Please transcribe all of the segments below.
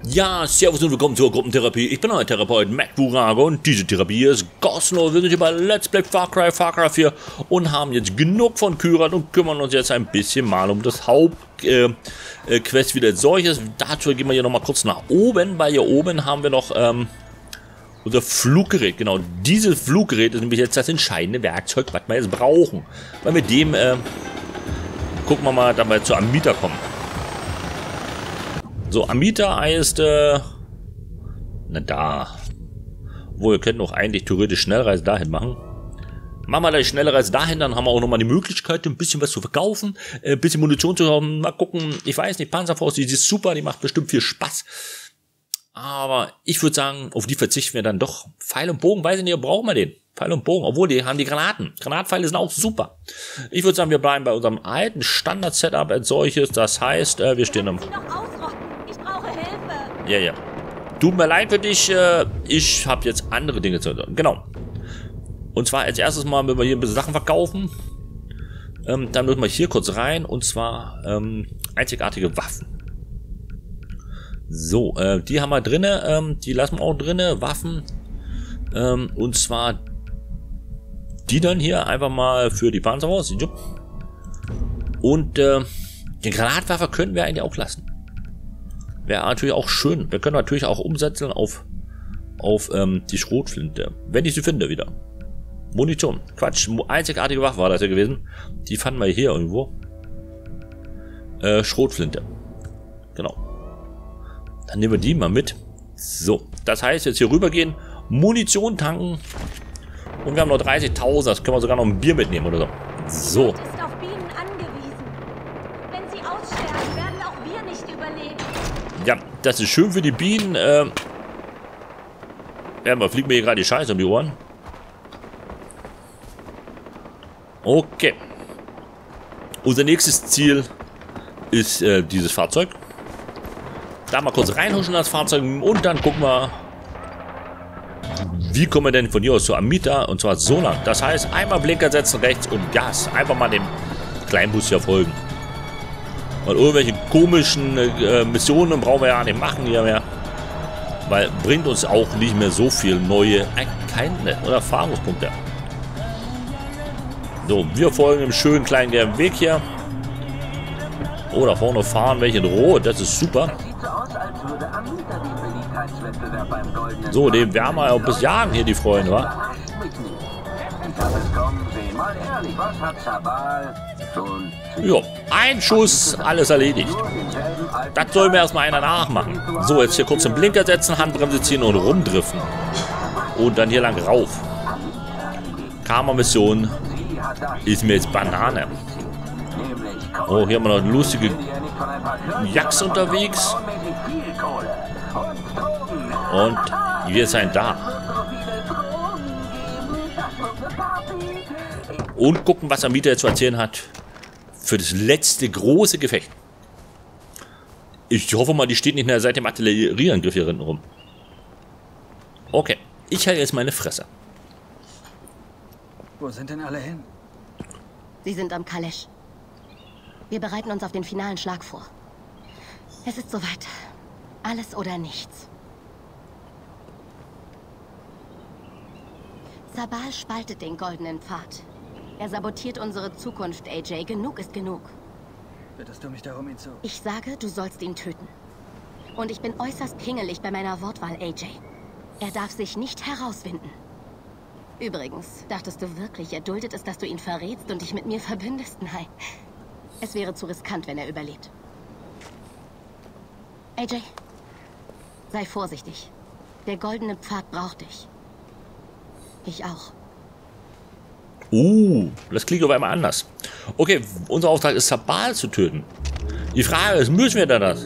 Ja, servus und willkommen zur Gruppentherapie. Ich bin euer Therapeut Mac Burago und diese Therapie ist kostenlos. Wir sind hier bei Let's Play Far Cry 4 und haben jetzt genug von Kyrat und kümmern uns jetzt ein bisschen mal um das Hauptquest wieder als solches. Dazu gehen wir hier nochmal kurz nach oben, weil hier oben haben wir noch unser Fluggerät. Genau, dieses Fluggerät ist nämlich jetzt das entscheidende Werkzeug, was wir jetzt brauchen. Weil mit dem gucken wir mal, dass wir zu Amita kommen. So, Amita heißt, na da. Obwohl, wir könnten auch eigentlich theoretisch Schnellreise dahin machen. Machen wir die Schnellreise dahin, dann haben wir auch nochmal die Möglichkeit, ein bisschen was zu verkaufen, ein bisschen Munition zu haben. Mal gucken, ich weiß nicht, Panzerfaust, die ist super, die macht bestimmt viel Spaß. Aber ich würde sagen, auf die verzichten wir dann doch. Pfeil und Bogen, weiß ich nicht, brauchen wir den. Pfeil und Bogen, obwohl die haben die Granaten. Granatpfeile sind auch super. Ich würde sagen, wir bleiben bei unserem alten Standard-Setup als solches. Das heißt, wir stehen am... Ja. Tut mir leid für dich, ich habe jetzt andere Dinge zu tun. Genau. Und zwar als erstes mal müssen wir hier ein bisschen Sachen verkaufen. Dann müssen wir hier kurz rein. Und zwar einzigartige Waffen. So, die haben wir drinne. Die lassen wir auch drinne. Waffen. Und zwar die dann hier einfach mal für die Panzerfaust. Und den Granatwerfer könnten wir eigentlich auch lassen. Wäre natürlich auch schön. Wir können natürlich auch umsetzen auf die Schrotflinte. Wenn ich sie finde wieder. Munition. Quatsch. Einzigartige Waffe war das ja gewesen. Die fanden wir hier irgendwo. Schrotflinte. Genau. Dann nehmen wir die mal mit. So. Das heißt, jetzt hier rübergehen. Munition tanken. Und wir haben noch 30.000. Das können wir sogar noch ein Bier mitnehmen oder so. So. Ja, das ist schön für die Bienen. Ja, man fliegt mir hier gerade die Scheiße um die Ohren. Okay. Unser nächstes Ziel ist dieses Fahrzeug. Da mal kurz reinhuschen das Fahrzeug und dann gucken wir, wie kommen wir denn von hier aus zu Amita, und zwar so lang. Das heißt, einmal Blinker setzen rechts und Gas. Einfach mal dem kleinen Bus hier folgen. Und irgendwelche komischen Missionen brauchen wir ja nicht machen hier mehr. Weil bringt uns auch nicht mehr so viel neue Erkenntnisse oder Erfahrungspunkte. So, wir folgen dem schönen kleinen gelben Weg hier. Oh, da vorne fahren welche in Rot. Das ist super. So, den werden wir ja bis jagen hier, die Freunde, wa? Jo, ein Schuss, alles erledigt. Das soll mir erstmal einer nachmachen. So, jetzt hier kurz den Blinker setzen, Handbremse ziehen und rumdriften. Und dann hier lang rauf. Karma-Mission ist mir jetzt Banane. Oh, hier haben wir noch eine lustige Jacks unterwegs. Und wir sind da. Und gucken, was Amita jetzt zu erzählen hat für das letzte große Gefecht. Ich hoffe mal, die steht nicht mehr seit dem Artillerieangriff hier hinten rum. Okay, ich halte jetzt meine Fresse. Wo sind denn alle hin? Sie sind am Kalesch. Wir bereiten uns auf den finalen Schlag vor. Es ist soweit. Alles oder nichts. Sabal spaltet den goldenen Pfad. Er sabotiert unsere Zukunft, AJ. Genug ist genug. Bittest du mich darum, ihn zu... Ich sage, du sollst ihn töten. Und ich bin äußerst pingelig bei meiner Wortwahl, AJ. Er darf sich nicht herauswinden. Übrigens, dachtest du wirklich, er duldet es, dass du ihn verrätst und dich mit mir verbündest? Nein. Es wäre zu riskant, wenn er überlebt. AJ, sei vorsichtig. Der goldene Pfad braucht dich. Ich auch. Das klingt auf einmal anders. Okay, unser Auftrag ist, Sabal zu töten. Die Frage ist, müssen wir da das?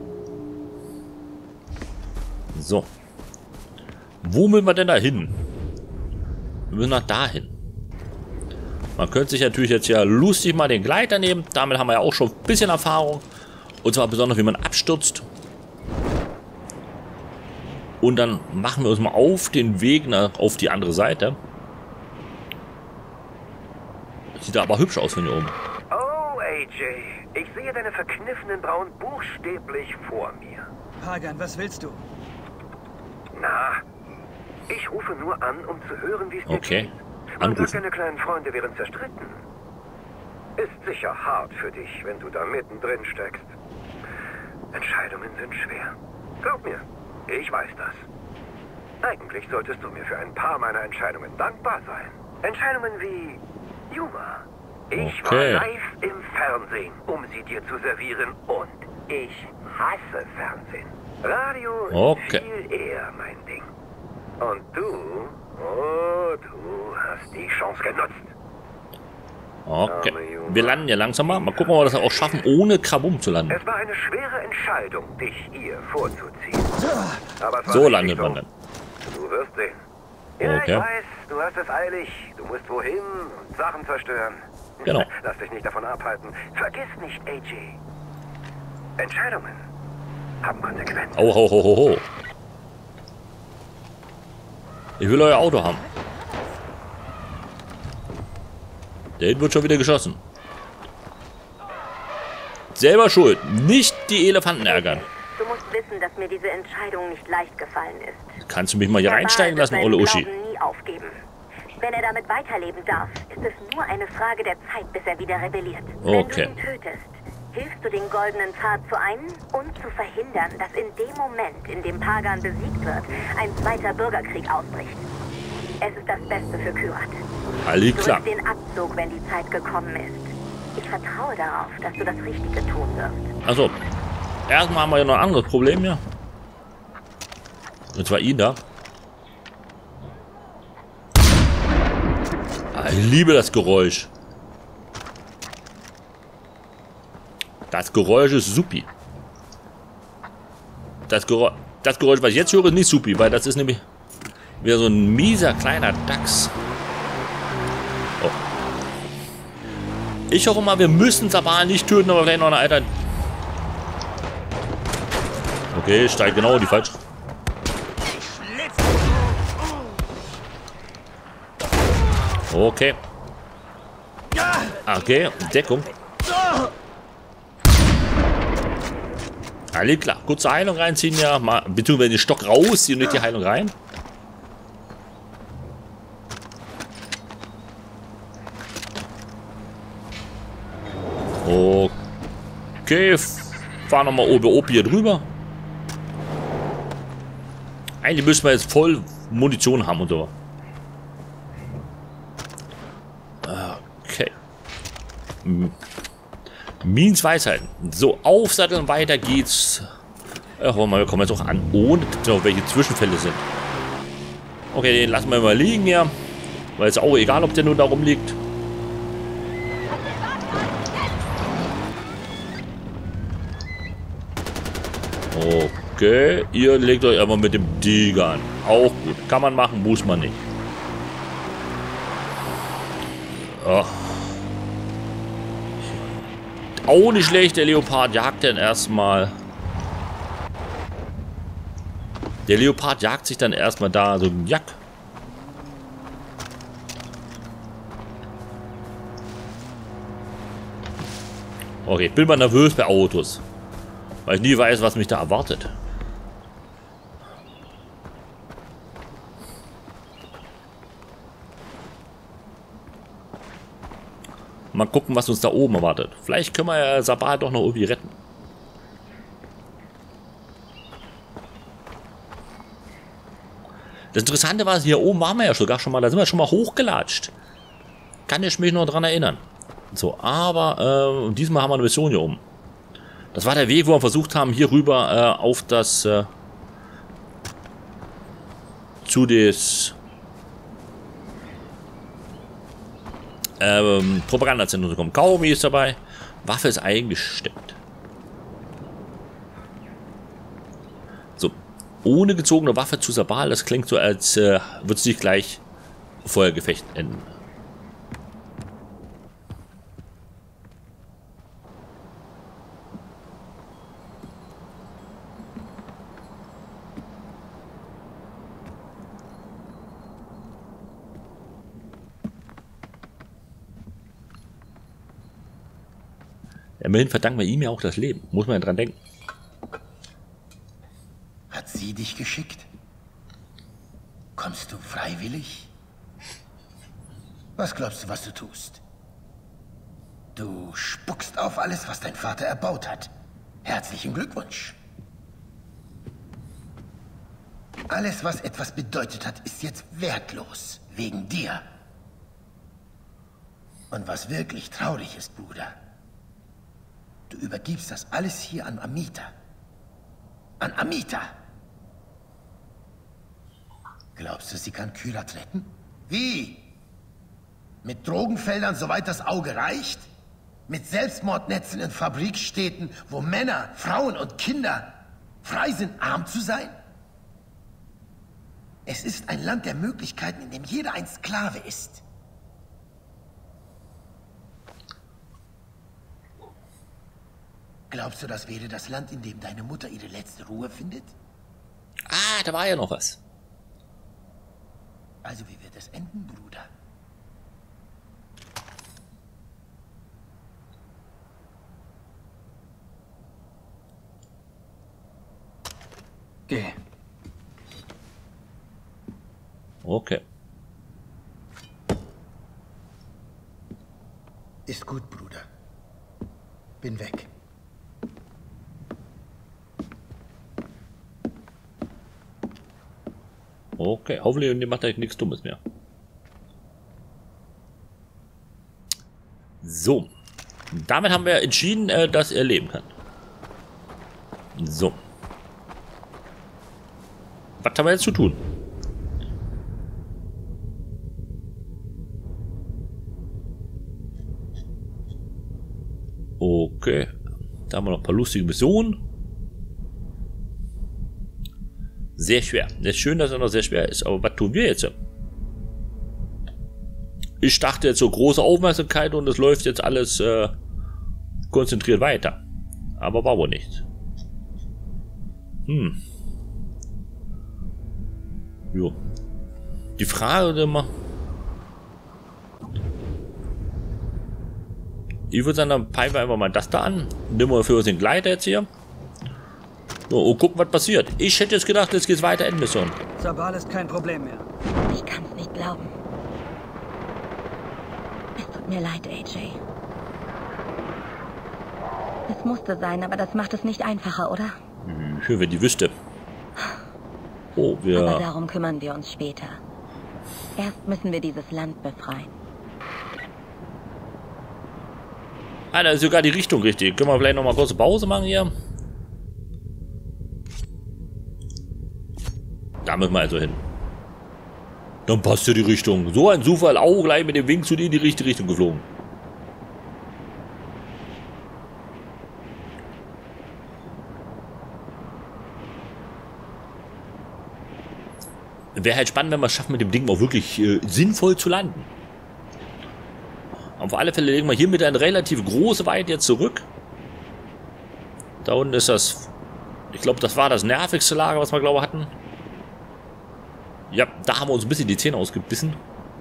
So. Wo müssen wir denn da hin? Wir müssen nach dahin. Man könnte sich natürlich jetzt ja lustig mal den Gleiter nehmen. Damit haben wir ja auch schon ein bisschen Erfahrung. Und zwar besonders, wie man abstürzt. Und dann machen wir uns mal auf den Weg auf die andere Seite. Sieht aber hübsch aus von hier oben. Oh, AJ, ich sehe deine verkniffenen Brauen buchstäblich vor mir. Pagan, was willst du? Na, ich rufe nur an, um zu hören, wie es dir Okay. geht. Man sagt, Anrufen. deine kleinen Freunde wären zerstritten. Ist sicher hart für dich, wenn du da mittendrin steckst. Entscheidungen sind schwer. Glaub mir, ich weiß das. Eigentlich solltest du mir für ein paar meiner Entscheidungen dankbar sein. Entscheidungen wie Yuma. Ich war Okay. live im Fernsehen, um sie dir zu servieren, und ich hasse Fernsehen. Radio Okay. ist viel eher mein Ding. Und du, oh, du hast die Chance genutzt. Okay. Wir landen ja langsam mal. Mal gucken, ob wir das auch schaffen, ohne Krabum zu landen. Es war eine schwere Entscheidung, dich ihr vorzuziehen. Aber es war So richtig landet man dann. Du wirst sehen. Ja, Okay. ich weiß, du hast es eilig. Du musst wohin und Sachen zerstören. Genau. Lass dich nicht davon abhalten. Vergiss nicht, AJ. Entscheidungen haben Konsequenzen. Oh, ho, ho, ho, ho. Ich will euer Auto haben. Da hinten wird schon wieder geschossen. Selber schuld. Nicht die Elefanten ärgern. Du musst wissen, dass mir diese Entscheidung nicht leicht gefallen ist. Kannst du mich mal hier Der reinsteigen Ball wird lassen, Olle seinen Uschi? Glauben nie aufgeben. Wenn er damit weiterleben darf, ist es nur eine Frage der Zeit, bis er wieder rebelliert. Okay. Wenn du ihn tötest, hilfst du den goldenen Pfad zu einen und zu verhindern, dass in dem Moment, in dem Pagan besiegt wird, ein zweiter Bürgerkrieg ausbricht. Es ist das Beste für Kyrat. Alles Du klar. wirst den Abzug, wenn die Zeit gekommen ist. Ich vertraue darauf, dass du das Richtige tun wirst. Also, erstmal haben wir ja noch ein anderes Problem hier. Und zwar ihn da. Ich liebe das Geräusch. Das Geräusch ist supi. Das Geräusch, was ich jetzt höre, ist nicht supi, weil das ist nämlich wieder so ein mieser kleiner Dachs. Oh. Ich hoffe mal, wir müssen Sabal nicht töten, aber vielleicht noch eine Alter. Okay, steigt genau die falsche. Okay. Okay, Deckung. Alles klar. Kurze Heilung reinziehen, ja. Mal, beziehungsweise den Stock rausziehen und nicht die Heilung rein. Okay. Fahren wir mal OB hier drüber. Eigentlich müssen wir jetzt voll Munition haben und so. Okay. Miens Weisheiten. So, aufsatteln, weiter geht's. Hoffen wir mal, wir kommen jetzt auch an, ohne noch welche Zwischenfälle sind. Okay, den lassen wir mal liegen hier. Weil es auch egal, ob der nur da rumliegt. Okay, ihr legt euch aber mit dem Tiger an. Auch gut. Kann man machen, muss man nicht. Oh. Auch nicht schlecht, der Leopard jagt dann erstmal. Der Leopard jagt sich dann erstmal da so ein Jack. Okay, ich bin mal nervös bei Autos. Weil ich nie weiß, was mich da erwartet. Mal gucken, was uns da oben erwartet. Vielleicht können wir ja Sabal doch noch irgendwie retten. Das Interessante war, hier oben waren wir ja sogar schon mal, da sind wir schon mal hochgelatscht. Kann ich mich noch dran erinnern. So, aber diesmal haben wir eine Mission hier oben. Das war der Weg, wo wir versucht haben, hier rüber auf das zu des Propagandazentrum zu kommen. Kaugummi ist dabei. Waffe ist eingestemmt. So, ohne gezogene Waffe zu Sabal, das klingt so, als würde es nicht gleich Feuergefecht enden. Immerhin verdanken wir ihm ja auch das Leben. Muss man ja dran denken. sie dich geschickt? Kommst du freiwillig? Was glaubst du, was du tust? Du spuckst auf alles, was dein Vater erbaut hat. Herzlichen Glückwunsch. Alles, was etwas bedeutet hat, ist jetzt wertlos. Wegen dir. Und was wirklich traurig ist, Bruder, du übergibst das alles hier an Amita. An Amita. Glaubst du, sie kann Kyrat retten? Wie? Mit Drogenfeldern, soweit das Auge reicht? Mit Selbstmordnetzen in Fabrikstädten, wo Männer, Frauen und Kinder frei sind, arm zu sein? Es ist ein Land der Möglichkeiten, in dem jeder ein Sklave ist. Glaubst du, das wäre das Land, in dem deine Mutter ihre letzte Ruhe findet? Ah, da war ja noch was. Also wie wird es enden, Bruder? Geh. Okay. Ist gut, Bruder. Bin weg. Okay, hoffentlich macht er nichts Dummes mehr. So. Damit haben wir entschieden, dass er leben kann. So. Was haben wir jetzt zu tun? Okay. Da haben wir noch ein paar lustige Missionen. Sehr schwer. Es ist schön, dass er noch sehr schwer ist. Aber was tun wir jetzt? Ich dachte jetzt so große Aufmerksamkeit und es läuft jetzt alles konzentriert weiter. Aber war wohl nicht. Jo. Die Frage immer. Ich würde sagen, dann peilen wir einfach mal das da an. Nehmen wir für uns den Gleiter jetzt hier. So, und gucken, was passiert. Ich hätte jetzt gedacht, jetzt geht's weiter Endmission. Sabal ist kein Problem mehr. Ich kann's nicht glauben. Es tut mir leid, AJ. Es musste sein, aber das macht es nicht einfacher, oder? Schön, wenn die wüsste. Oh, Aber darum kümmern wir uns später. Erst müssen wir dieses Land befreien. Ah, da ist sogar die Richtung richtig. Können wir vielleicht noch mal kurze Pause machen hier? Da müssen wir also hin. Dann passt ja die Richtung. So ein Zufall, auch gleich mit dem Wink zu dir in die richtige Richtung geflogen. Wäre halt spannend, wenn wir es schaffen, mit dem Ding auch wirklich sinnvoll zu landen. Auf alle Fälle legen wir hier mit einer relativ großen Weite jetzt zurück. Da unten ist das... Ich glaube, das war das nervigste Lager, was wir, glaube ich, hatten. Ja, da haben wir uns ein bisschen die Zähne ausgebissen.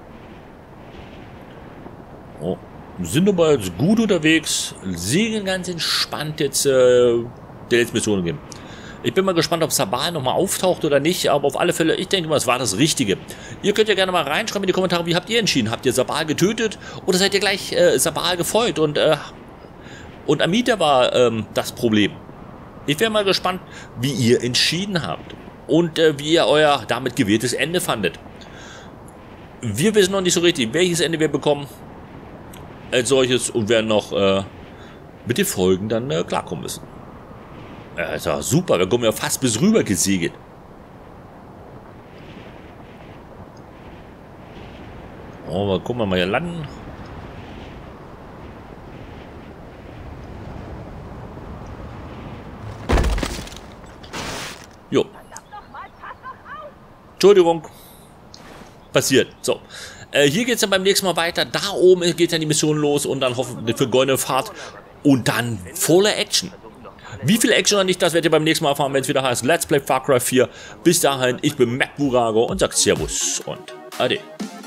Oh, sind aber jetzt gut unterwegs. Segeln ganz entspannt jetzt der letzten Mission gehen. Ich bin mal gespannt, ob Sabal nochmal auftaucht oder nicht, aber auf alle Fälle, ich denke mal, es war das Richtige. Ihr könnt ja gerne mal reinschreiben in die Kommentare, wie habt ihr entschieden? Habt ihr Sabal getötet oder seid ihr gleich Sabal gefolgt? Und Amita war das Problem. Ich wäre mal gespannt, wie ihr entschieden habt und wie ihr euer damit gewähltes Ende fandet. Wir wissen noch nicht so richtig, welches Ende wir bekommen als solches und werden noch mit den Folgen dann klarkommen müssen. Das ist ja super, wir kommen ja fast bis rüber gesegelt. Oh, gucken wir mal hier landen. Jo. Entschuldigung. Passiert. So. Hier geht es dann beim nächsten Mal weiter. Da oben geht dann die Mission los und dann hoffentlich für goldene Fahrt. Und dann voller Action. Wie viel Action oder nicht, das werdet ihr beim nächsten Mal erfahren, wenn es wieder heißt Let's Play Far Cry 4. Bis dahin, ich bin MacBurago und sage Servus und Ade.